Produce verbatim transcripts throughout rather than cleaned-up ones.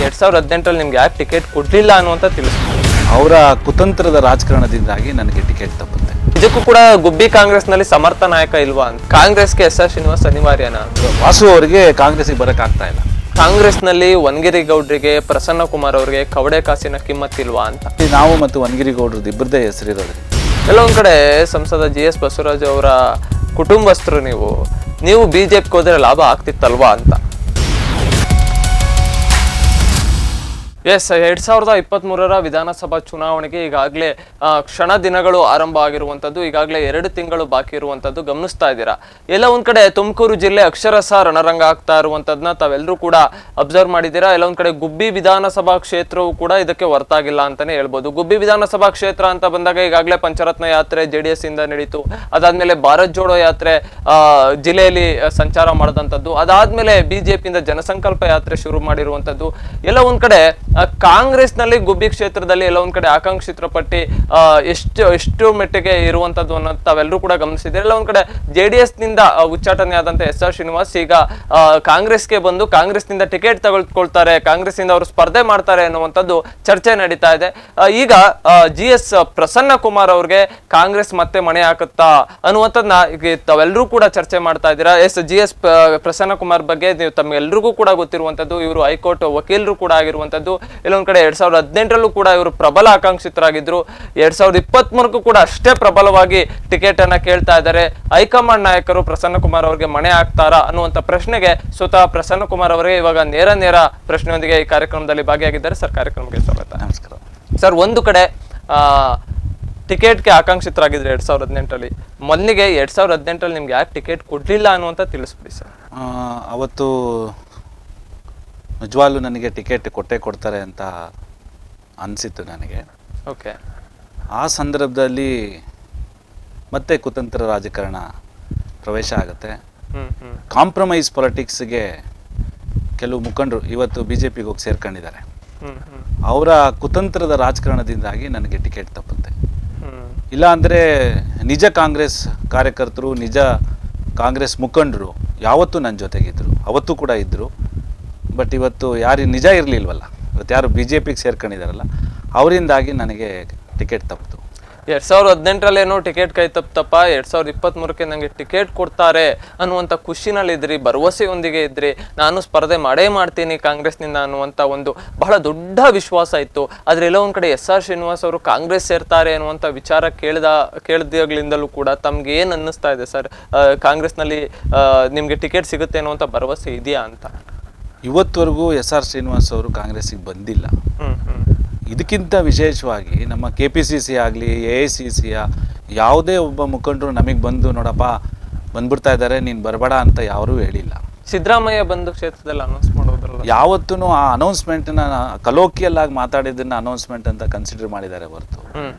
ಎರಡ್ ಸಾವಿರದ ಹದಿನೆಂಟರಲ್ಲಿ ನಿಮ್ಗೆ ಯಾಕೆ ಟಿಕೆಟ್ ಕೊಡ್ಲಿಲ್ಲ ಅನ್ನುವಂತ ತಿಳಿಸ್ತಾರೆ. ಅವರ ಕುತಂತ್ರದ ರಾಜಕಾರಣದಿಂದಾಗಿ ನನಗೆ ಟಿಕೆಟ್ ತಪ್ಪುತ್ತೆ. ಇದಕ್ಕೂ ಕೂಡ ಗುಬ್ಬಿ ಕಾಂಗ್ರೆಸ್ ನಲ್ಲಿ ಸಮರ್ಥ ನಾಯಕ ಇಲ್ವಾ ಅಂತ, ಕಾಂಗ್ರೆಸ್ಗೆ ಎಸ್ ಆರ್ ಶ್ರೀನಿವಾಸ್ ಅನಿವಾರ್ಯನಾ? ವಾಸು ಅವರಿಗೆ ಕಾಂಗ್ರೆಸ್ಗೆ ಬರಕ್ ಆಗ್ತಾ ಇಲ್ಲ. ಕಾಂಗ್ರೆಸ್ ನಲ್ಲಿ ವನಗಿರಿ ಗೌಡ್ರಿಗೆ, ಪ್ರಸನ್ನ ಕುಮಾರ್ ಅವರಿಗೆ ಕವಡೆ ಕಾಸಿನ ಕಿಮ್ಮತ್ತಿಲ್ವಾ ಅಂತ. ನಾವು ಮತ್ತು ವನಗಿರಿ ಗೌಡ್ರದ್ದು ಇಬ್ಬರದೇ ಹೆಸರಿರೋದ್ರಿ. ಕೆಲವೊಂದ್ ಕಡೆ ಸಂಸದ ಜಿ ಎಸ್ ಬಸವರಾಜ್ ಅವರ ಕುಟುಂಬಸ್ಥರು ನೀವು ನೀವು ಬಿಜೆಪಿಗೆ ಹೋದ್ರೆ ಲಾಭ ಆಗ್ತಿತ್ತಲ್ವಾ ಅಂತ. ಎಸ್ ಎರಡ್ ಸಾವಿರದ ಇಪ್ಪತ್ತ್ ಮೂರರ ವಿಧಾನಸಭಾ ಚುನಾವಣೆಗೆ ಈಗಾಗಲೇ ಕ್ಷಣ ದಿನಗಳು ಆರಂಭ ಆಗಿರುವಂತದ್ದು, ಈಗಾಗಲೇ ಎರಡು ತಿಂಗಳು ಬಾಕಿ ಇರುವಂತದ್ದು ಗಮನಿಸ್ತಾ ಇದ್ದೀರಾ. ಎಲ್ಲ ಒಂದ್ ಕಡೆ ತುಮಕೂರು ಜಿಲ್ಲೆ ಅಕ್ಷರಶಃ ರಣರಂಗ ಆಗ್ತಾ ಇರುವಂತದನ್ನ ತಾವೆಲ್ಲರೂ ಕೂಡ ಅಬ್ಸರ್ವ್ ಮಾಡಿದ್ದೀರಾ. ಎಲ್ಲ ಒಂದ್ ಕಡೆ ಗುಬ್ಬಿ ವಿಧಾನಸಭಾ ಕ್ಷೇತ್ರವು ಕೂಡ ಇದಕ್ಕೆ ಹೊರತಾಗಿಲ್ಲ ಅಂತಾನೆ ಹೇಳ್ಬೋದು. ಗುಬ್ಬಿ ವಿಧಾನಸಭಾ ಕ್ಷೇತ್ರ ಅಂತ ಬಂದಾಗ ಈಗಾಗಲೇ ಪಂಚರತ್ನ ಯಾತ್ರೆ ಜೆ ಡಿ ಎಸ್ ಇಂದ ನಡೀತು. ಅದಾದ್ಮೇಲೆ ಭಾರತ್ ಜೋಡೋ ಯಾತ್ರೆ ಆ ಜಿಲ್ಲೆಯಲ್ಲಿ ಸಂಚಾರ ಮಾಡಿದಂಥದ್ದು. ಅದಾದ್ಮೇಲೆ ಬಿಜೆಪಿಯಿಂದ ಜನಸಂಕಲ್ಪ ಯಾತ್ರೆ ಶುರು ಮಾಡಿರುವಂತದ್ದು. ಎಲ್ಲ ಒಂದ್ ಕಡೆ ಕಾಂಗ್ರೆಸ್ ನಲ್ಲಿ ಗುಬ್ಬಿ ಕ್ಷೇತ್ರದಲ್ಲಿ ಎಲ್ಲ ಒಂದ್ ಕಡೆ ಆಕಾಂಕ್ಷಿತರ ಪಟ್ಟಿ ಎಷ್ಟು ಎಷ್ಟು ಮೆಟ್ಟಿಗೆ ಇರುವಂತದ್ದು ಅನ್ನೋದು ತಾವೆಲ್ಲರೂ ಕೂಡ ಗಮನಿಸಿದ್ರೆ. ಎಲ್ಲ ಒಂದ್ ಕಡೆ ಜೆ ಡಿ ಎಸ್ ನಿಂದ ಉಚ್ಚಾಟನೆ ಆದಂತ ಎಸ್ ಆರ್ ಶ್ರೀನಿವಾಸ್ ಈಗ ಕಾಂಗ್ರೆಸ್ಗೆ ಬಂದು ಕಾಂಗ್ರೆಸ್ ನಿಂದ ಟಿಕೆಟ್ ತೆಗೆದುಕೊಳ್ತಾರೆ, ಕಾಂಗ್ರೆಸ್ ಇಂದ ಅವರು ಸ್ಪರ್ಧೆ ಮಾಡ್ತಾರೆ ಅನ್ನುವಂಥದ್ದು ಚರ್ಚೆ ನಡೀತಾ ಇದೆ. ಈಗ ಜಿ ಎಸ್ ಪ್ರಸನ್ನ ಕುಮಾರ್ ಅವ್ರಿಗೆ ಕಾಂಗ್ರೆಸ್ ಮತ್ತೆ ಮಣೆ ಹಾಕುತ್ತಾ ಅನ್ನುವಂಥದ್ದನ್ನ ಈಗ ತಾವೆಲ್ಲರೂ ಕೂಡ ಚರ್ಚೆ ಮಾಡ್ತಾ ಇದ್ದೀರಾ. S G S Prasanna Kumar ಬಗ್ಗೆ ನೀವು ತಮ್ಗೆಲ್ರಿಗೂ ಕೂಡ ಗೊತ್ತಿರುವಂತದ್ದು, ಇವರು ಹೈಕೋರ್ಟ್ ವಕೀಲರು ಕೂಡ ಆಗಿರುವಂತದ್ದು. ಇಲ್ಲೊಂದ್ ಕಡೆ ಎರಡ್ ಸಾವಿರದ ಹದಿನೆಂಟರಲ್ಲೂ ಕೂಡ ಇವರು ಪ್ರಬಲ ಆಕಾಂಕ್ಷಿತರಾಗಿದ್ರು. ಎರಡ್ ಸಾವಿರದ ಇಪ್ಪತ್ತ್ ಮೂರಕ್ಕೂ ಕೂಡ ಅಷ್ಟೇ ಪ್ರಬಲವಾಗಿ ಟಿಕೆಟ್ ಅನ್ನ ಕೇಳ್ತಾ ಇದ್ದಾರೆ. ಹೈಕಮಾಂಡ್ ನಾಯಕರು ಪ್ರಸನ್ನ ಕುಮಾರ್ ಅವರಿಗೆ ಮಣೆ ಹಾಕ್ತಾರಾ ಅನ್ನುವಂತ ಪ್ರಶ್ನೆಗೆ ಸ್ವತಃ ಪ್ರಸನ್ನ ಕುಮಾರ್ ಅವರೇ ಇವಾಗ ನೇರ ನೇರ ಪ್ರಶ್ನೆಯೊಂದಿಗೆ ಈ ಕಾರ್ಯಕ್ರಮದಲ್ಲಿ ಭಾಗಿಯಾಗಿದ್ದಾರೆ. ಸರ್, ಕಾರ್ಯಕ್ರಮಕ್ಕೆ ಸ್ವಾಗತ. ನಮಸ್ಕಾರ ಸರ್. ಒಂದು ಕಡೆ ಆ ಟಿಕೆಟ್ಗೆ ಆಕಾಂಕ್ಷಿತರಾಗಿದ್ರೆ ಎರಡ್ ಸಾವಿರದ ಹದಿನೆಂಟರಲ್ಲಿ, ಮೊದಲಿಗೆ ಎರಡ್ ಸಾವಿರದ ಹದಿನೆಂಟರಲ್ಲಿ ನಿಮ್ಗೆ ಯಾಕೆ ಟಿಕೆಟ್ ಕೊಡ್ಲಿಲ್ಲ ಅನ್ನುವಂತ ತಿಳಿಸ್ಬಿಡಿ ಸರ್. ಅವತ್ತು ನಿಜವಾಗ್ಲೂ ನನಗೆ ಟಿಕೆಟ್ ಕೊಟ್ಟೆ ಕೊಡ್ತಾರೆ ಅಂತ ಅನಿಸಿತ್ತು ನನಗೆ. ಓಕೆ. ಆ ಸಂದರ್ಭದಲ್ಲಿ ಮತ್ತೆ ಕುತಂತ್ರ ರಾಜಕಾರಣ ಪ್ರವೇಶ ಆಗುತ್ತೆ. ಕಾಂಪ್ರಮೈಸ್ ಪೊಲಿಟಿಕ್ಸ್ಗೆ ಕೆಲವು ಮುಖಂಡರು ಇವತ್ತು ಬಿ ಜೆ ಪಿಗೆ ಹೋಗಿ ಸೇರ್ಕೊಂಡಿದ್ದಾರೆ. ಅವರ ಕುತಂತ್ರದ ರಾಜಕಾರಣದಿಂದಾಗಿ ನನಗೆ ಟಿಕೆಟ್ ತಪ್ಪುತ್ತೆ. ಇಲ್ಲ ಅಂದರೆ ನಿಜ ಕಾಂಗ್ರೆಸ್ ಕಾರ್ಯಕರ್ತರು, ನಿಜ ಕಾಂಗ್ರೆಸ್ ಮುಖಂಡರು ಯಾವತ್ತೂ ನನ್ನ ಜೊತೆಗಿದ್ದರು, ಅವತ್ತು ಕೂಡ ಇದ್ದರು. ಬಟ್ ಇವತ್ತು ಯಾರು ನಿಜ ಇರಲಿಲ್ವಲ್ಲ, ಇವತ್ತು ಯಾರು ಬಿ ಜೆ ಪಿಗೆ ಸೇರ್ಕೊಂಡಿದ್ದಾರಲ್ಲ, ಅವರಿಂದಾಗಿ ನನಗೆ ಟಿಕೆಟ್ ತಪ್ಪಿತು. ಎರಡ್ ಸಾವಿರದ ಹದಿನೆಂಟರಲ್ಲೇನೋ ಟಿಕೆಟ್ ಕೈ ತಪ್ಪಪ್ಪ, ಎರಡ್ ಸಾವಿರದ ಇಪ್ಪತ್ತ್ ಮೂರಕ್ಕೆ ನನಗೆ ಟಿಕೆಟ್ ಕೊಡ್ತಾರೆ ಅನ್ನುವಂಥ ಖುಷಿನಲ್ಲಿ ಇದ್ರಿ, ಭರವಸೆಯೊಂದಿಗೆ ಇದ್ರಿ, ನಾನು ಸ್ಪರ್ಧೆ ಮಾಡೇ ಮಾಡ್ತೀನಿ ಕಾಂಗ್ರೆಸ್ನಿಂದ ಅನ್ನುವಂಥ ಒಂದು ಬಹಳ ದೊಡ್ಡ ವಿಶ್ವಾಸ ಇತ್ತು. ಆದರೆ ಎಲ್ಲ ಒಂದು ಕಡೆ ಎಸ್ ಆರ್ ಶ್ರೀನಿವಾಸ್ ಅವರು ಕಾಂಗ್ರೆಸ್ ಸೇರ್ತಾರೆ ಅನ್ನುವಂಥ ವಿಚಾರ ಕೇಳಿದ ಕೇಳಿದಾಗಲಿಂದಲೂ ಕೂಡ ತಮ್ಗೆ ಏನು ಅನ್ನಿಸ್ತಾ ಇದೆ ಸರ್? ಕಾಂಗ್ರೆಸ್ನಲ್ಲಿ ನಿಮಗೆ ಟಿಕೆಟ್ ಸಿಗುತ್ತೆ ಅನ್ನುವಂಥ ಭರವಸೆ ಇದೆಯಾ ಅಂತ? ಇವತ್ತವರೆಗೂ ಎಸ್ ಆರ್ ಶ್ರೀನಿವಾಸ್ ಅವರು ಕಾಂಗ್ರೆಸ್ಸಿಗೆ ಬಂದಿಲ್ಲ. ಇದಕ್ಕಿಂತ ವಿಶೇಷವಾಗಿ ನಮ್ಮ ಕೆ ಪಿ ಸಿ ಸಿ ಆಗಲಿ, ಎ ಐ ಸಿ ಸಿಯ ಯಾವುದೇ ಒಬ್ಬ ಮುಖಂಡರು ನಮಗೆ ಬಂದು ನೋಡಪ್ಪ ಬಂದ್ಬಿಡ್ತಾ ಇದ್ದಾರೆ, ನೀನು ಬರಬೇಡ ಅಂತ ಯಾರೂ ಹೇಳಿಲ್ಲ. ಸಿದ್ದರಾಮಯ್ಯ ಬಂದು ಕ್ಷೇತ್ರದಲ್ಲಿ ಅನೌನ್ಸ್ ಮಾಡೋದ್ರಲ್ಲ, ಯಾವತ್ತೂ ಆ ಅನೌನ್ಸ್ಮೆಂಟ್ನ ಕಲೋಕಿಯಲ್ ಆಗಿ ಮಾತಾಡಿದ್ದನ್ನ ಅನೌನ್ಸ್ಮೆಂಟ್ ಅಂತ ಕನ್ಸಿಡರ್ ಮಾಡಿದ್ದಾರೆ ಹೊರತು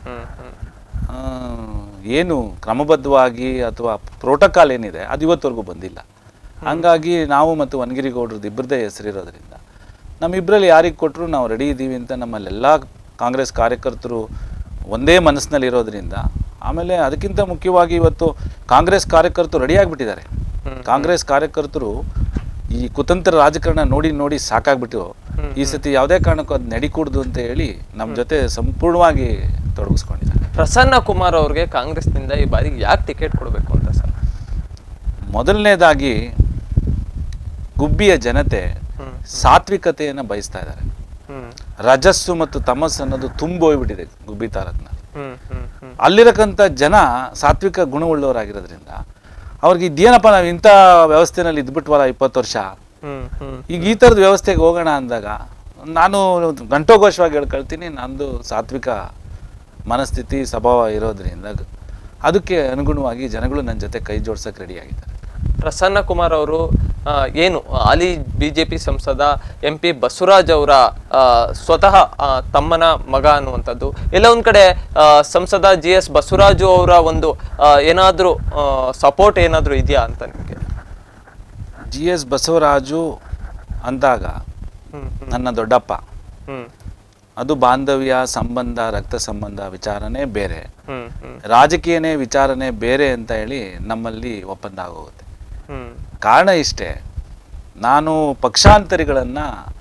ಏನು ಕ್ರಮಬದ್ಧವಾಗಿ ಅಥವಾ ಪ್ರೋಟೋಕಾಲ್ ಏನಿದೆ ಅದು ಇವತ್ತವರೆಗೂ ಬಂದಿಲ್ಲ. ಹಂಗಾಗಿ ನಾವು ಮತ್ತು ವನಗಿರಿ ಗೌಡ್ರದ್ದು ಇಬ್ಬರದೇ ಹೆಸರಿರೋದ್ರಿಂದ ನಮ್ಮಿಬ್ಬರಲ್ಲಿ ಯಾರಿಗೆ ಕೊಟ್ಟರು ನಾವು ರೆಡಿ ಇದ್ದೀವಿ ಅಂತ ನಮ್ಮಲ್ಲೆಲ್ಲ ಕಾಂಗ್ರೆಸ್ ಕಾರ್ಯಕರ್ತರು ಒಂದೇ ಮನಸ್ಸಿನಲ್ಲಿ ಇರೋದ್ರಿಂದ, ಆಮೇಲೆ ಅದಕ್ಕಿಂತ ಮುಖ್ಯವಾಗಿ ಇವತ್ತು ಕಾಂಗ್ರೆಸ್ ಕಾರ್ಯಕರ್ತರು ರೆಡಿ ಆಗಿಬಿಟ್ಟಿದ್ದಾರೆ. ಕಾಂಗ್ರೆಸ್ ಕಾರ್ಯಕರ್ತರು ಈ ಕುತಂತ್ರ ರಾಜಕಾರಣ ನೋಡಿ ನೋಡಿ ಸಾಕಾಗ್ಬಿಟ್ಟು ಈ ಸತಿ ಯಾವುದೇ ಕಾರಣಕ್ಕೂ ಅದು ನಡಿಕೂಡ್ದು ಅಂತ ಹೇಳಿ ನಮ್ಮ ಜೊತೆ ಸಂಪೂರ್ಣವಾಗಿ ತೊಡಗಿಸ್ಕೊಂಡಿದ್ದಾರೆ. ಪ್ರಸನ್ನ ಕುಮಾರ್ ಅವ್ರಿಗೆ ಕಾಂಗ್ರೆಸ್ನಿಂದ ಈ ಬಾರಿ ಯಾಕೆ ಟಿಕೆಟ್ ಕೊಡಬೇಕು ಅಂತ ಸರ್? ಮೊದಲನೇದಾಗಿ ಗುಬ್ಬಿಯ ಜನತೆ ಸಾತ್ವಿಕತೆಯನ್ನು ಬಯಸ್ತಾ ಇದ್ದಾರೆ. ರಜಸ್ಸು ಮತ್ತು ತಮಸ್ಸು ಅನ್ನೋದು ತುಂಬೋಗ್ಬಿಟ್ಟಿದೆ ಗುಬ್ಬಿ ತಾಲೂಕಿನಲ್ಲಿ. ಅಲ್ಲಿರಕ್ಕಂಥ ಜನ ಸಾತ್ವಿಕ ಗುಣವುಳ್ಳವರಾಗಿರೋದ್ರಿಂದ ಅವ್ರಿಗೆ ಇದೇನಪ್ಪ ನಾವು ಇಂಥ ವ್ಯವಸ್ಥೆನಲ್ಲಿ ಇದ್ಬಿಟ್ವಲ್ಲ ಇಪ್ಪತ್ತು ವರ್ಷ, ಈಗ ಈ ಥರದ ವ್ಯವಸ್ಥೆಗೆ ಹೋಗೋಣ ಅಂದಾಗ ನಾನು ಗಂಟೋಘೋಷವಾಗಿ ಹೇಳ್ಕೊಳ್ತೀನಿ, ನಂದು ಸಾತ್ವಿಕ ಮನಸ್ಥಿತಿ ಸ್ವಭಾವ ಇರೋದ್ರಿಂದ ಅದಕ್ಕೆ ಅನುಗುಣವಾಗಿ ಜನಗಳು ನನ್ನ ಜೊತೆ ಕೈ ಜೋಡ್ಸಕ್ಕೆ ರೆಡಿಯಾಗಿದ್ದಾರೆ. ಪ್ರಸನ್ನ ಕುಮಾರ್ ಅವರು ಏನು ಹಾಲಿ ಬಿಜೆಪಿ ಸಂಸದ ಎಂ ಪಿ ಬಸವರಾಜ್ ಅವರ ಸ್ವತಃ ತಮ್ಮನ ಮಗ ಅನ್ನುವಂಥದ್ದು. ಎಲ್ಲ ಒಂದ್ ಕಡೆ ಸಂಸದ ಜಿ ಎಸ್ ಬಸವರಾಜು ಅವರ ಒಂದು ಏನಾದರೂ ಸಪೋರ್ಟ್ ಏನಾದರೂ ಇದೆಯಾ ಅಂತ ನಿಮಗೆ? ಜಿ ಎಸ್ ಬಸವರಾಜು ಅಂದಾಗ ನನ್ನ ದೊಡ್ಡಪ್ಪ, ಅದು ಬಾಂಧವ್ಯ ಸಂಬಂಧ, ರಕ್ತ ಸಂಬಂಧ ವಿಚಾರನೇ ಬೇರೆ, ರಾಜಕೀಯನೇ ವಿಚಾರನೇ ಬೇರೆ ಅಂತ ಹೇಳಿ ನಮ್ಮಲ್ಲಿ ಒಪ್ಪಂದ ಆಗೋಗುತ್ತೆ. ಕಾರಣ ಇಷ್ಟೇ, ನಾನು ಪಕ್ಷಾಂತರಿಗಳನ್ನು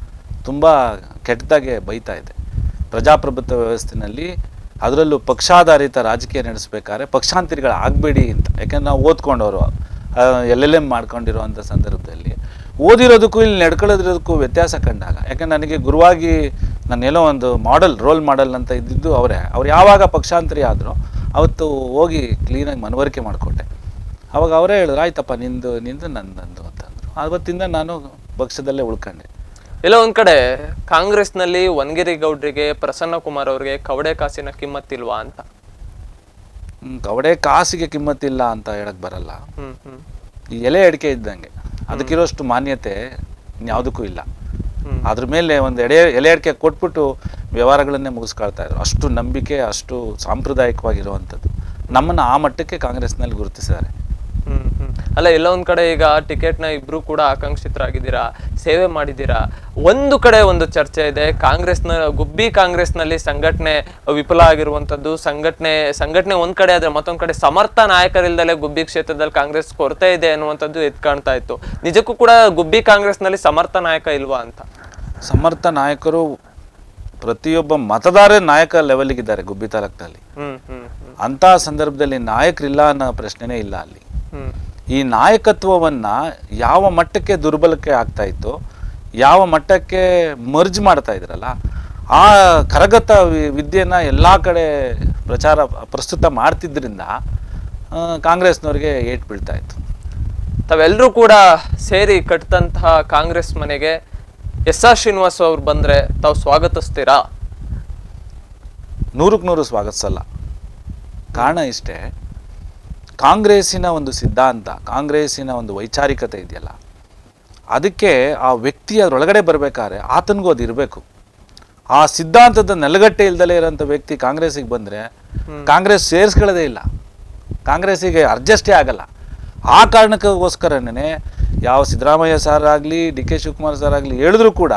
ತುಂಬ ಕೆಟ್ಟದಾಗೆ ಬೈತಾ ಇದೆ. ಪ್ರಜಾಪ್ರಭುತ್ವ ವ್ಯವಸ್ಥೆಯಲ್ಲಿ ಅದರಲ್ಲೂ ಪಕ್ಷಾಧಾರಿತ ರಾಜಕೀಯ ನಡೆಸಬೇಕಾದ್ರೆ ಪಕ್ಷಾಂತರಿಗಳು ಆಗಬೇಡಿ ಅಂತ. ಯಾಕೆಂದ್ರೆ ನಾವು ಓದ್ಕೊಂಡವರು ಎಲ್ ಎಲ್ ಎಮ್ ಮಾಡ್ಕೊಂಡಿರೋವಂಥ ಸಂದರ್ಭದಲ್ಲಿ ಓದಿರೋದಕ್ಕೂ ಇಲ್ಲಿ ನಡ್ಕೊಳ್ಳೋದಿರೋದಕ್ಕೂ ವ್ಯತ್ಯಾಸ ಕಂಡಾಗ, ಯಾಕಂದ್ರೆ ನನಗೆ ಗುರುವಾಗಿ ನಾನೆಲ್ಲೋ ಒಂದು ಮಾಡೆಲ್ ರೋಲ್ ಮಾಡೆಲ್ ಅಂತ ಇದ್ದಿದ್ದು ಅವರೇ. ಅವ್ರು ಯಾವಾಗ ಪಕ್ಷಾಂತರಿ ಆದರೂ ಅವತ್ತು ಹೋಗಿ ಕ್ಲೀನಾಗಿ ಮನವರಿಕೆ ಮಾಡಿಕೊಟ್ಟೆ. ಅವಾಗ ಅವರೇ ಹೇಳಿದ್ರು, ಆಯ್ತಪ್ಪ ನಿಂದು ನಿಂದು ನಂದಂದು ಅಂತಂದರು. ಆವತ್ತಿಂದ ನಾನು ಪಕ್ಷದಲ್ಲೇ ಉಳ್ಕೊಂಡೆ. ಎಲ್ಲೋ ಒಂದ್ ಕಡೆ ಕಾಂಗ್ರೆಸ್ನಲ್ಲಿ ವನಗಿರಿ ಗೌಡ್ರಿಗೆ, ಪ್ರಸನ್ನ ಕುಮಾರ್ ಅವ್ರಿಗೆ ಕವಡೆ ಕಾಸಿನ ಕಿಮ್ಮತ್ತಿಲ್ವಾ ಅಂತ. ಕವಡೆ ಕಾಸಿಗೆ ಕಿಮ್ಮತ್ತಿಲ್ಲ ಅಂತ ಹೇಳಕ್ ಬರಲ್ಲ. ಹ್ಮ್ ಹ್ಮ್ ಈ ಎಲೆ ಅಡಿಕೆ ಇದ್ದಂಗೆ, ಅದಕ್ಕಿರೋಷ್ಟು ಮಾನ್ಯತೆ ಯಾವುದಕ್ಕೂ ಇಲ್ಲ. ಅದ್ರ ಮೇಲೆ ಒಂದು ಎಡೆ ಎಲೆ ಅಡಿಕೆ ಕೊಟ್ಬಿಟ್ಟು ವ್ಯವಹಾರಗಳನ್ನೇ ಮುಗಿಸ್ಕೊಳ್ತಾ ಇದ್ರು. ಅಷ್ಟು ನಂಬಿಕೆ, ಅಷ್ಟು ಸಾಂಪ್ರದಾಯಿಕವಾಗಿರುವಂಥದ್ದು ನಮ್ಮನ್ನು ಆ ಮಟ್ಟಕ್ಕೆ ಕಾಂಗ್ರೆಸ್ನಲ್ಲಿ ಗುರುತಿಸಿದ್ದಾರೆ. ಹ್ಮ್ ಹ್ಮ್ ಅಲ್ಲ, ಎಲ್ಲ ಒಂದ್ ಕಡೆ ಈಗ ಟಿಕೆಟ್ನ ಇಬ್ರು ಕೂಡ ಆಕಾಂಕ್ಷಿತರಾಗಿದ್ದೀರಾ, ಸೇವೆ ಮಾಡಿದ್ದೀರಾ. ಒಂದು ಕಡೆ ಒಂದು ಚರ್ಚೆ ಇದೆ, ಕಾಂಗ್ರೆಸ್ನ ಗುಬ್ಬಿ ಕಾಂಗ್ರೆಸ್ನಲ್ಲಿ ಸಂಘಟನೆ ವಿಫಲ ಆಗಿರುವಂತದ್ದು. ಸಂಘಟನೆ ಸಂಘಟನೆ ಒಂದ್ ಕಡೆ ಆದ್ರೆ ಮತ್ತೊಂದ್ ಕಡೆ ಸಮರ್ಥ ನಾಯಕರಿಲ್ದಲೆ ಗುಬ್ಬಿ ಕ್ಷೇತ್ರದಲ್ಲಿ ಕಾಂಗ್ರೆಸ್ ಕೊರತೆ ಇದೆ ಅನ್ನುವಂಥದ್ದು ಎದ್ ಕಾಣ್ತಾ ಇತ್ತು. ನಿಜಕ್ಕೂ ಕೂಡ ಗುಬ್ಬಿ ಕಾಂಗ್ರೆಸ್ನಲ್ಲಿ ಸಮರ್ಥ ನಾಯಕ ಇಲ್ವಾ ಅಂತ? ಸಮರ್ಥ ನಾಯಕರು ಪ್ರತಿಯೊಬ್ಬ ಮತದಾರ ನಾಯಕ ಲೆವೆಲ್ಗಿದ್ದಾರೆ ಗುಬ್ಬಿ ತಾಲೂಕಿನಲ್ಲಿ. ಹ್ಮ್ ಹ್ಮ್ ಅಂತ ಸಂದರ್ಭದಲ್ಲಿ ನಾಯಕರಿಲ್ಲ ಅನ್ನೋ ಪ್ರಶ್ನೆನೇ ಇಲ್ಲ ಅಲ್ಲಿ. ಹ್ಮ್ ಈ ನಾಯಕತ್ವವನ್ನ ಯಾವ ಮಟ್ಟಕ್ಕೆ ದುರ್ಬಲಕ್ಕೆ ಆಗ್ತಾ ಇತ್ತು, ಯಾವ ಮಟ್ಟಕ್ಕೆ ಮರ್ಜ್ ಮಾಡ್ತಾ ಇದ್ರಲ್ಲ, ಆ ಕರಗತ ವಿದ್ಯೆನ ಎಲ್ಲ ಕಡೆ ಪ್ರಚಾರ ಪ್ರಸ್ತುತ ಮಾಡ್ತಿದ್ರಿಂದ ಕಾಂಗ್ರೆಸ್ನವ್ರಿಗೆ ಏಟ್ ಬೀಳ್ತಾ ಇತ್ತು. ತಾವೆಲ್ಲರೂ ಕೂಡ ಸೇರಿ ಕಟ್ಟಿದಂತಹ ಕಾಂಗ್ರೆಸ್ ಮನೆಗೆ ಎಸ್ ಆರ್ ಶ್ರೀನಿವಾಸ್ ಅವ್ರು ಬಂದ್ರೆ ತಾವು ಸ್ವಾಗತಿಸ್ತೀರಾ? ನೂರಕ್ಕೆ ನೂರು ಸ್ವಾಗತಿಸಲ್ಲ. ಕಾರಣ ಇಷ್ಟೇ, ಕಾಂಗ್ರೆಸ್ಸಿನ ಒಂದು ಸಿದ್ಧಾಂತ, ಕಾಂಗ್ರೆಸ್ಸಿನ ಒಂದು ವೈಚಾರಿಕತೆ ಇದೆಯಲ್ಲ, ಅದಕ್ಕೆ ಆ ವ್ಯಕ್ತಿ ಅದರೊಳಗಡೆ ಬರಬೇಕಾದ್ರೆ ಆತನಿಗೂ ಅದು ಇರಬೇಕು. ಆ ಸಿದ್ಧಾಂತದ ನೆಲಗಟ್ಟೆ ಇಲ್ದಲೇ ಇರೋಂಥ ವ್ಯಕ್ತಿ ಕಾಂಗ್ರೆಸ್ಸಿಗೆ ಬಂದರೆ ಕಾಂಗ್ರೆಸ್ ಸೇರಿಸ್ಕೊಳ್ಳೋದೇ ಇಲ್ಲ, ಕಾಂಗ್ರೆಸ್ಸಿಗೆ ಅಡ್ಜಸ್ಟೇ ಆಗಲ್ಲ. ಆ ಕಾರಣಕ್ಕೋಸ್ಕರನೇ ಯಾವ ಸಿದ್ದರಾಮಯ್ಯ ಸರ್ ಆಗಲಿ, ಡಿ ಕೆ ಶಿವಕುಮಾರ್ ಸರ್ ಆಗಲಿ ಹೇಳಿದ್ರು ಕೂಡ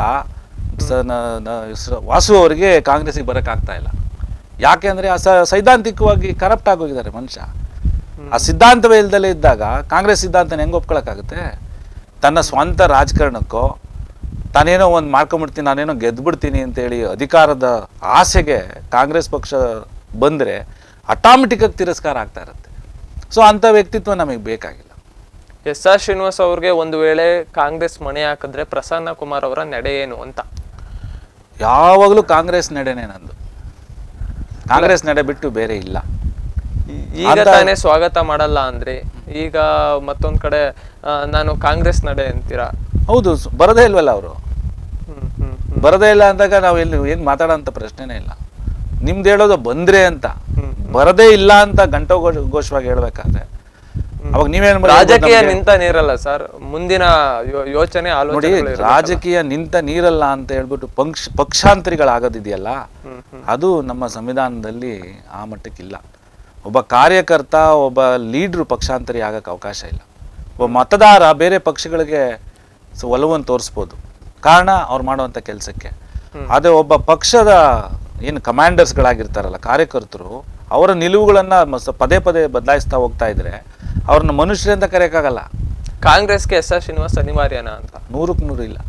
ವಾಸು ಅವರಿಗೆ ಕಾಂಗ್ರೆಸ್ಸಿಗೆ ಬರೋಕ್ಕಾಗ್ತಾ ಇಲ್ಲ. ಯಾಕೆ ಅಂದರೆ ಆ ಸೈದ್ಧಾಂತಿಕವಾಗಿ ಕರಪ್ಟ್ ಆಗೋಗಿದ್ದಾರೆ ಮನುಷ್ಯ. ಆ ಸಿದ್ಧಾಂತವೇ ಇಲ್ದಲೇ ಇದ್ದಾಗ ಕಾಂಗ್ರೆಸ್ ಸಿದ್ಧಾಂತನ ಹೆಂಗೆ ಒಪ್ಕೊಳಕ್ಕಾಗುತ್ತೆ? ತನ್ನ ಸ್ವಂತ ರಾಜಕಾರಣಕ್ಕೋ ತಾನೇನೋ ಒಂದು ಮಾಡ್ಕೊಂಬಿಡ್ತೀನಿ, ನಾನೇನೋ ಗೆದ್ದುಬಿಡ್ತೀನಿ ಅಂತೇಳಿ ಅಧಿಕಾರದ ಆಸೆಗೆ ಕಾಂಗ್ರೆಸ್ ಪಕ್ಷ ಬಂದರೆ ಆಟೋಮೆಟಿಕ್ಕಾಗಿ ತಿರಸ್ಕಾರ ಆಗ್ತಾ ಇರುತ್ತೆ. ಸೊ ಅಂಥ ವ್ಯಕ್ತಿತ್ವ ನಮಗೆ ಬೇಕಾಗಿಲ್ಲ. ಎಸ್ ಆರ್ ಶ್ರೀನಿವಾಸ್ ಅವ್ರಿಗೆ ಒಂದು ವೇಳೆ ಕಾಂಗ್ರೆಸ್ ಮಣೆ ಹಾಕಿದ್ರೆ ಪ್ರಸನ್ನ ಕುಮಾರ್ ಅವರ ನಡೆ ಏನು ಅಂತ? ಯಾವಾಗಲೂ ಕಾಂಗ್ರೆಸ್ ನಡೆನೇ ನಂದು, ಕಾಂಗ್ರೆಸ್ ನಡೆ ಬಿಟ್ಟು ಬೇರೆ ಇಲ್ಲ. ಈಗ ತಾನೇ ಸ್ವಾಗತ ಮಾಡಲ್ಲ ಅಂದ್ರೆ ಈಗ ಮತ್ತೊಂದ್ ಕಡೆ ನಾನು ಕಾಂಗ್ರೆಸ್ ನಡೆ ಅಂತೀರಾ? ಹೌದು, ಬರದೇ ಇಲ್ವಲ್ಲ ಅವರು. ಬರದೇ ಇಲ್ಲ ಅಂದಾಗ ನಾವು ಎಲ್ಲಿ ಏನ್ ಮಾತಾಡೋಂಥ ಪ್ರಶ್ನೆನೇ ಇಲ್ಲ. ನಿಮ್ದು ಹೇಳೋದು ಬಂದ್ರೆ ಅಂತ, ಬರದೇ ಇಲ್ಲ ಅಂತ ಗಂಟೋ ಘೋಷವಾಗಿ ಹೇಳ್ಬೇಕಾದ್ರೆ ಅವಾಗ ನೀವೇನ್ ರಾಜಕೀಯ ನಿಂತ ನೀರಲ್ಲ ಸರ್, ಮುಂದಿನ ಯೋಚನೆ ನೋಡಿ. ರಾಜಕೀಯ ನಿಂತ ನೀರಲ್ಲ ಅಂತ ಹೇಳ್ಬಿಟ್ಟು ಪಕ್ಷ ಪಕ್ಷಾಂತರಿಗಳಾಗೋದಿದೆಯಲ್ಲ, ಅದು ನಮ್ಮ ಸಂವಿಧಾನದಲ್ಲಿ ಆ ಮಟ್ಟಕ್ಕಿಲ್ಲ. ಒಬ್ಬ ಕಾರ್ಯಕರ್ತ, ಒಬ್ಬ ಲೀಡ್ರು ಪಕ್ಷಾಂತರಿ ಆಗಕ್ಕೆ ಅವಕಾಶ ಇಲ್ಲ. ಒಬ್ಬ ಮತದಾರ ಬೇರೆ ಪಕ್ಷಗಳಿಗೆ ಒಲವನ್ನು ತೋರಿಸ್ಬೋದು, ಕಾರಣ ಅವ್ರು ಮಾಡುವಂಥ ಕೆಲಸಕ್ಕೆ. ಆದರೆ ಒಬ್ಬ ಪಕ್ಷದ ಏನು ಕಮಾಂಡರ್ಸ್ಗಳಾಗಿರ್ತಾರಲ್ಲ, ಕಾರ್ಯಕರ್ತರು, ಅವರ ನಿಲುವುಗಳನ್ನು ಪದೇ ಪದೇ ಬದಲಾಯಿಸ್ತಾ ಹೋಗ್ತಾ ಇದ್ರೆ ಅವ್ರನ್ನ ಮನುಷ್ಯರಿಂದ ಕರೆಯೋಕ್ಕಾಗಲ್ಲ. ಕಾಂಗ್ರೆಸ್ಗೆ ಎಸ್ ಆರ್ ಶ್ರೀನಿವಾಸ್ ಅನಿವಾರ್ಯನಾ ಅಂತ? ನೂರಕ್ಕೆ ನೂರು ಇಲ್ಲ.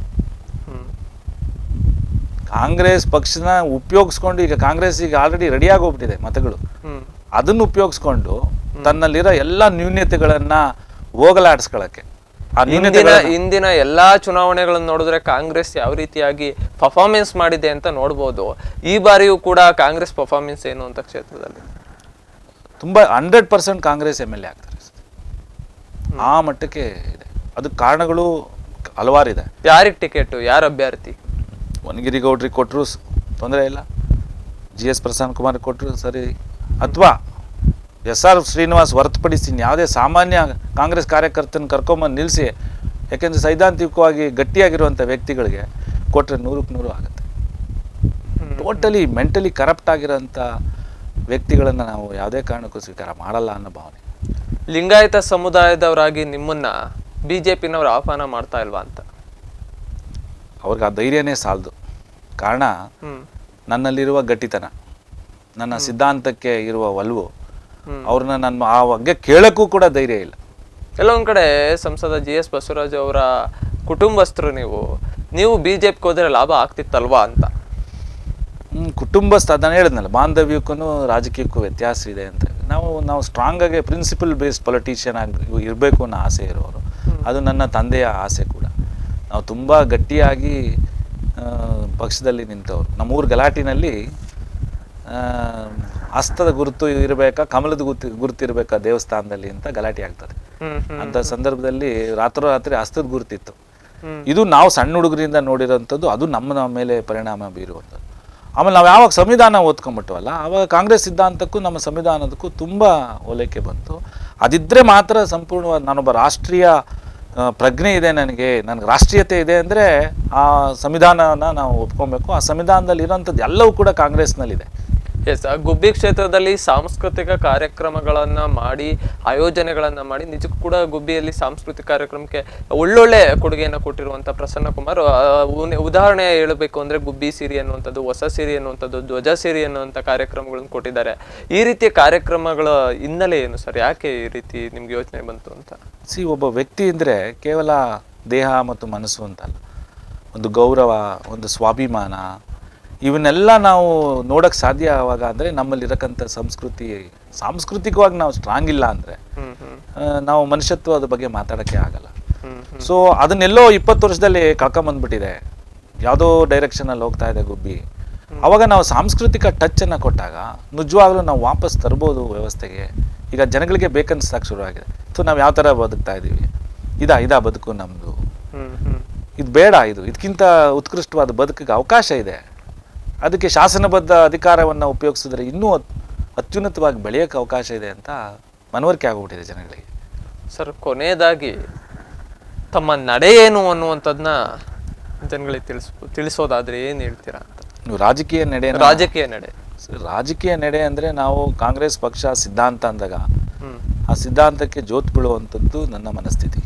ಕಾಂಗ್ರೆಸ್ ಪಕ್ಷನ ಉಪಯೋಗಿಸ್ಕೊಂಡು ಈಗ ಕಾಂಗ್ರೆಸ್ ಈಗ ಆಲ್ರೆಡಿ ರೆಡಿಯಾಗಿ ಹೋಗ್ಬಿಟ್ಟಿದೆ ಮತಗಳು. ಅದನ್ನು ಉಪಯೋಗಿಸ್ಕೊಂಡು ತನ್ನಲ್ಲಿರೋ ಎಲ್ಲ ನ್ಯೂನ್ಯತೆಗಳನ್ನ ಹೋಗಲಾಡಿಸ್ಕೊಳ್ಳಕ್ಕೆ, ಇಂದಿನ ಎಲ್ಲಾ ಚುನಾವಣೆಗಳನ್ನು ನೋಡಿದ್ರೆ ಕಾಂಗ್ರೆಸ್ ಯಾವ ರೀತಿಯಾಗಿ ಪರ್ಫಾರ್ಮೆನ್ಸ್ ಮಾಡಿದೆ ಅಂತ ನೋಡ್ಬೋದು. ಈ ಬಾರಿಯೂ ಕೂಡ ಕಾಂಗ್ರೆಸ್ ಪರ್ಫಾರ್ಮೆನ್ಸ್ ಏನು ಅಂತ ಕ್ಷೇತ್ರದಲ್ಲಿ ತುಂಬಾ hundred percent Congress M L A ಆಗ್ತಾರೆ. ಆ ಮಟ್ಟಕ್ಕೆ ಇದೆ. ಅದಕ್ಕೆ ಕಾರಣಗಳು ಹಲವಾರಿದೆ. ಯಾರಿಗೆ ಟಿಕೆಟ್, ಯಾರ ಅಭ್ಯರ್ಥಿ? ವನಗಿರಿ ಗೌಡ್ರಿಗೆ ಕೊಟ್ಟರು ತೊಂದರೆ ಇಲ್ಲ, ಜಿ ಎಸ್ ಪ್ರಸನ್ನ ಕುಮಾರ್ ಕೊಟ್ಟರು ಸರಿ, ಅಥವಾ ಎಸ್ ಆರ್ ಶ್ರೀನಿವಾಸ್ ಹೊರತುಪಡಿಸಿ ಯಾವುದೇ ಸಾಮಾನ್ಯ ಕಾಂಗ್ರೆಸ್ ಕಾರ್ಯಕರ್ತನ ಕರ್ಕೊಂಬಂದು ನಿಲ್ಲಿಸಿ, ಯಾಕೆಂದರೆ ಸೈದ್ಧಾಂತಿಕವಾಗಿ ಗಟ್ಟಿಯಾಗಿರುವಂಥ ವ್ಯಕ್ತಿಗಳಿಗೆ ಕೊಟ್ಟರೆ ನೂರಕ್ಕೆ ನೂರು ಆಗುತ್ತೆ. ಟೋಟಲಿ ಮೆಂಟಲಿ ಕರಪ್ಟ್ ಆಗಿರೋಂಥ ವ್ಯಕ್ತಿಗಳನ್ನು ನಾವು ಯಾವುದೇ ಕಾರಣಕ್ಕೂ ಸ್ವೀಕಾರ ಮಾಡಲ್ಲ ಅನ್ನೋ ಭಾವನೆ. ಲಿಂಗಾಯತ ಸಮುದಾಯದವರಾಗಿ ನಿಮ್ಮನ್ನ ಬಿ ಜೆ ಪಿನವ್ರು ಆಹ್ವಾನ ಮಾಡ್ತಾ ಇಲ್ವಾ ಅಂತ? ಅವ್ರಿಗೆ ಆ ಧೈರ್ಯನೇ ಸಾಲದು. ಕಾರಣ ನನ್ನಲ್ಲಿರುವ ಗಟ್ಟಿತನ, ನನ್ನ ಸಿದ್ಧಾಂತಕ್ಕೆ ಇರುವ ಒಲವು, ಅವ್ರನ್ನ ನನ್ನ ಆ ಬಗ್ಗೆ ಕೇಳಕ್ಕೂ ಕೂಡ ಧೈರ್ಯ ಇಲ್ಲ. ಕೆಲವೊಂದ್ ಕಡೆ ಸಂಸದ ಜಿ ಎಸ್ ಬಸವರಾಜ್ ಅವರ ಕುಟುಂಬಸ್ಥರು ನೀವು, ನೀವು ಬಿಜೆಪಿಗೆ ಹೋದ್ರೆ ಲಾಭ ಆಗ್ತಿತ್ತಲ್ವಾ ಅಂತ. ಹ್ಮ್, ಕುಟುಂಬಸ್ಥ ಅದನ್ನು ಹೇಳಿದ್ನಲ್ಲ, ಬಾಂಧವ್ಯಕ್ಕೂ ರಾಜಕೀಯಕ್ಕೂ ವ್ಯತ್ಯಾಸ ಇದೆ ಅಂತ. ನಾವು ನಾವು ಸ್ಟ್ರಾಂಗ್ ಆಗಿ ಪ್ರಿನ್ಸಿಪಲ್ ಬೇಸ್ಡ್ ಪೊಲಿಟಿಷಿಯನ್ ಆಗಿ ಇರಬೇಕು ಅನ್ನೋ ಆಸೆ ಇರೋರು. ಅದು ನನ್ನ ತಂದೆಯ ಆಸೆ ಕೂಡ. ನಾವು ತುಂಬ ಗಟ್ಟಿಯಾಗಿ ಪಕ್ಷದಲ್ಲಿ ನಿಂತವರು. ನಮ್ಮೂರು ಗಲಾಟಿನಲ್ಲಿ ಹಸ್ತದ ಗುರುತು ಇರಬೇಕಾ, ಕಮಲದ ಗುರುತು ಗುರುತು ಇರಬೇಕಾ ದೇವಸ್ಥಾನದಲ್ಲಿ ಅಂತ ಗಲಾಟೆ ಆಗ್ತದೆ. ಅಂತ ಸಂದರ್ಭದಲ್ಲಿ ರಾತ್ರೋರಾತ್ರಿ ಹಸ್ತದ ಗುರುತಿತ್ತು. ಇದು ನಾವು ಸಣ್ಣ ಹುಡುಗರಿಂದ ನೋಡಿರೋಂಥದ್ದು, ಅದು ನಮ್ಮ ಮೇಲೆ ಪರಿಣಾಮ ಬೀರುವಂಥದ್ದು. ಆಮೇಲೆ ನಾವು ಯಾವಾಗ ಸಂವಿಧಾನ ಓದ್ಕೊಂಡ್ಬಿಟ್ಟವಲ್ಲ, ಆವಾಗ ಕಾಂಗ್ರೆಸ್ ಸಿದ್ಧಾಂತಕ್ಕೂ ನಮ್ಮ ಸಂವಿಧಾನದಕ್ಕೂ ತುಂಬ ಹೋಲಿಕೆ ಬಂತು. ಅದಿದ್ದರೆ ಮಾತ್ರ ಸಂಪೂರ್ಣವಾದ ನಾನೊಬ್ಬ ರಾಷ್ಟ್ರೀಯ ಪ್ರಜ್ಞೆ ಇದೆ, ನನಗೆ ನನಗೆ ರಾಷ್ಟ್ರೀಯತೆ ಇದೆ ಅಂದರೆ ಆ ಸಂವಿಧಾನನ ನಾವು ಒಪ್ಕೊಬೇಕು. ಆ ಸಂವಿಧಾನದಲ್ಲಿ ಇರೋಂಥದ್ದು ಎಲ್ಲವೂ ಕೂಡ ಕಾಂಗ್ರೆಸ್ನಲ್ಲಿದೆ. ಎಸ್, ಗುಬ್ಬಿ ಕ್ಷೇತ್ರದಲ್ಲಿ ಸಾಂಸ್ಕೃತಿಕ ಕಾರ್ಯಕ್ರಮಗಳನ್ನು ಮಾಡಿ, ಆಯೋಜನೆಗಳನ್ನು ಮಾಡಿ, ನಿಜಕ್ಕೂ ಕೂಡ ಗುಬ್ಬಿಯಲ್ಲಿ ಸಾಂಸ್ಕೃತಿಕ ಕಾರ್ಯಕ್ರಮಕ್ಕೆ ಒಳ್ಳೊಳ್ಳೆ ಕೊಡುಗೆಯನ್ನು ಕೊಟ್ಟಿರುವಂಥ ಪ್ರಸನ್ನ ಕುಮಾರ್. ಉದಾಹರಣೆ ಹೇಳಬೇಕು ಅಂದರೆ ಗುಬ್ಬಿ ಸಿರಿ ಅನ್ನುವಂಥದ್ದು, ಹೊಸ ಸಿರಿ ಅನ್ನುವಂಥದ್ದು, ಧ್ವಜ ಸಿರಿ ಅನ್ನುವಂಥ ಕಾರ್ಯಕ್ರಮಗಳನ್ನು ಕೊಟ್ಟಿದ್ದಾರೆ. ಈ ರೀತಿಯ ಕಾರ್ಯಕ್ರಮಗಳ ಹಿನ್ನೆಲೆ ಏನು ಸರ್? ಯಾಕೆ ಈ ರೀತಿ ನಿಮ್ಗೆ ಯೋಚನೆ ಬಂತು ಅಂತ? ಸಿ, ಒಬ್ಬ ವ್ಯಕ್ತಿ ಅಂದರೆ ಕೇವಲ ದೇಹ ಮತ್ತು ಮನಸ್ಸು ಅಂತಲ್ಲ, ಒಂದು ಗೌರವ, ಒಂದು ಸ್ವಾಭಿಮಾನ, ಇವನ್ನೆಲ್ಲ ನಾವು ನೋಡೋಕ್ಕೆ ಸಾಧ್ಯ ಆವಾಗ ಅಂದರೆ ನಮ್ಮಲ್ಲಿರಕ್ಕಂಥ ಸಂಸ್ಕೃತಿ, ಸಾಂಸ್ಕೃತಿಕವಾಗಿ ನಾವು ಸ್ಟ್ರಾಂಗ್ ಇಲ್ಲ ಅಂದರೆ ನಾವು ಮನುಷ್ಯತ್ವದ ಬಗ್ಗೆ ಮಾತಾಡೋಕ್ಕೆ ಆಗಲ್ಲ. ಸೊ ಅದನ್ನೆಲ್ಲೋ ಇಪ್ಪತ್ತು ವರ್ಷದಲ್ಲಿ ಕಳ್ಕೊಂಬಂದ್ಬಿಟ್ಟಿದೆ, ಯಾವುದೋ ಡೈರೆಕ್ಷನಲ್ಲಿ ಹೋಗ್ತಾ ಇದೆ ಗುಬ್ಬಿ. ಅವಾಗ ನಾವು ಸಾಂಸ್ಕೃತಿಕ ಟಚ್ಚನ್ನು ಕೊಟ್ಟಾಗ ನಿಜವಾಗ್ಲೂ ನಾವು ವಾಪಸ್ ತರ್ಬೋದು ವ್ಯವಸ್ಥೆಗೆ. ಈಗ ಜನಗಳಿಗೆ ಬೇಕನ್ನಿಸ್ದಾಗ ಶುರುವಾಗಿದೆ. ಸೊ ನಾವು ಯಾವ ಥರ ಬದುಕ್ತಾ ಇದ್ದೀವಿ, ಇದಾ ಇದಾ ಬದುಕು ನಮ್ಮದು, ಇದು ಬೇಡ, ಇದು ಇದಕ್ಕಿಂತ ಉತ್ಕೃಷ್ಟವಾದ ಬದುಕಿಗೆ ಅವಕಾಶ ಇದೆ. ಅದಕ್ಕೆ ಶಾಸನಬದ್ಧ ಅಧಿಕಾರವನ್ನು ಉಪಯೋಗಿಸಿದ್ರೆ ಇನ್ನೂ ಅತ್ಯುನ್ನತವಾಗಿ ಬೆಳೆಯೋಕ್ಕೆ ಅವಕಾಶ ಇದೆ ಅಂತ ಮನವರಿಕೆ ಆಗೋಗ್ಬಿಟ್ಟಿದೆ ಜನಗಳಿಗೆ. ಸರ್, ಕೊನೆಯದಾಗಿ ತಮ್ಮ ನಡೆ ಏನು ಅನ್ನುವಂಥದ್ದನ್ನ ಜನಗಳಿಗೆ ತಿಳಿಸ್ ತಿಳಿಸೋದಾದ್ರೆ ಏನು ಹೇಳ್ತೀರಾ ಅಂತ? ನೀವು ರಾಜಕೀಯ ನಡೆ ರಾಜಕೀಯ ನಡೆ ರಾಜಕೀಯ ನಡೆ ಅಂದರೆ ನಾವು ಕಾಂಗ್ರೆಸ್ ಪಕ್ಷ ಸಿದ್ಧಾಂತ ಅಂದಾಗ ಆ ಸಿದ್ಧಾಂತಕ್ಕೆ ಜೋತ್ ಬೀಳುವಂಥದ್ದು ನನ್ನ ಮನಸ್ಥಿತಿ.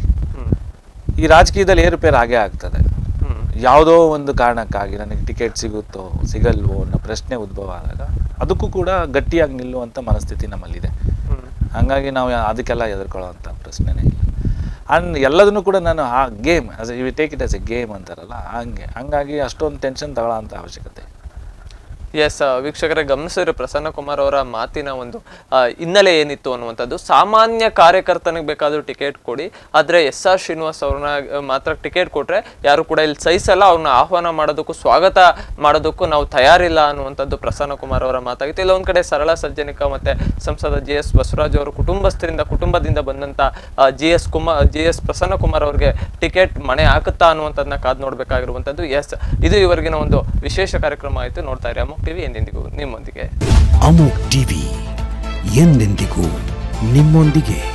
ಈ ರಾಜಕೀಯದಲ್ಲಿ ಏರುಪೇರು ಆಗೇ ಆಗ್ತದೆ. ಯಾವುದೋ ಒಂದು ಕಾರಣಕ್ಕಾಗಿ ನನಗೆ ಟಿಕೆಟ್ ಸಿಗುತ್ತೋ ಸಿಗಲ್ವೋ ಅನ್ನೋ ಪ್ರಶ್ನೆ ಉದ್ಭವ ಆದಾಗ ಅದಕ್ಕೂ ಕೂಡ ಗಟ್ಟಿಯಾಗಿ ನಿಲ್ಲುವಂಥ ಮನಸ್ಥಿತಿ ನಮ್ಮಲ್ಲಿದೆ. ಹಾಗಾಗಿ ನಾವು ಅದಕ್ಕೆಲ್ಲ ಹೆದರ್ಕೊಳ್ಳೋವಂಥ ಪ್ರಶ್ನೆನೇ ಇಲ್ಲ. ಆ್ಯಂಡ್ ಎಲ್ಲದನ್ನು ಕೂಡ ನಾನು ಆ game as you take it as a game ಅಂತಾರಲ್ಲ ಹಂಗೆ, ಹಂಗಾಗಿ ಅಷ್ಟೊಂದು ಟೆನ್ಷನ್ ತಗೊಳ್ಳೋಂಥ ಅವಶ್ಯಕತೆ. ಎಸ್, ವೀಕ್ಷಕರೇ ಗಮನಿಸಿದ್ರೆ ಪ್ರಸನ್ನ ಕುಮಾರ್ ಅವರ ಮಾತಿನ ಒಂದು ಹಿನ್ನೆಲೆ ಏನಿತ್ತು ಅನ್ನುವಂಥದ್ದು. ಸಾಮಾನ್ಯ ಕಾರ್ಯಕರ್ತನಿಗೆ ಬೇಕಾದರೂ ಟಿಕೆಟ್ ಕೊಡಿ, ಆದರೆ ಎಸ್ ಆರ್ ಶ್ರೀನಿವಾಸ್ ಅವ್ರನ್ನ ಮಾತ್ರ ಟಿಕೆಟ್ ಕೊಟ್ಟರೆ ಯಾರು ಕೂಡ ಇಲ್ಲಿ ಸಹಿಸಲ್ಲ, ಅವ್ರನ್ನ ಆಹ್ವಾನ ಮಾಡೋದಕ್ಕೂ ಸ್ವಾಗತ ಮಾಡೋದಕ್ಕೂ ನಾವು ತಯಾರಿಲ್ಲ ಅನ್ನುವಂಥದ್ದು ಪ್ರಸನ್ನ ಕುಮಾರ್ ಅವರ ಮಾತಾಗಿತ್ತು. ಇಲ್ಲ ಒಂದು ಕಡೆ ಸರಳ ಸಜ್ಜನಿಕ ಮತ್ತು ಸಂಸದ ಜಿ ಎಸ್ ಬಸವರಾಜ್ ಅವರು ಕುಟುಂಬಸ್ಥರಿಂದ ಕುಟುಂಬದಿಂದ ಬಂದಂಥ G S Kumar G S Prasanna Kumar ಅವ್ರಿಗೆ ಟಿಕೆಟ್ ಮನೆ ಹಾಕುತ್ತಾ ಅನ್ನುವಂಥದ್ದನ್ನ ಕಾದು ನೋಡಬೇಕಾಗಿರುವಂಥದ್ದು. ಎಸ್, ಇದು ಇವರಿಗಿನ ಒಂದು ವಿಶೇಷ ಕಾರ್ಯಕ್ರಮ ಆಯಿತು. ನೋಡ್ತಾ ಇರಿ ಅಮೋಕ್ ಟಿವಿ, ಎಂದೆಂದಿಗೂ ನಿಮ್ಮೊಂದಿಗೆ. ಅಮೋಕ್ ಟಿವಿ ಎಂದೆಂದಿಗೂ ನಿಮ್ಮೊಂದಿಗೆ.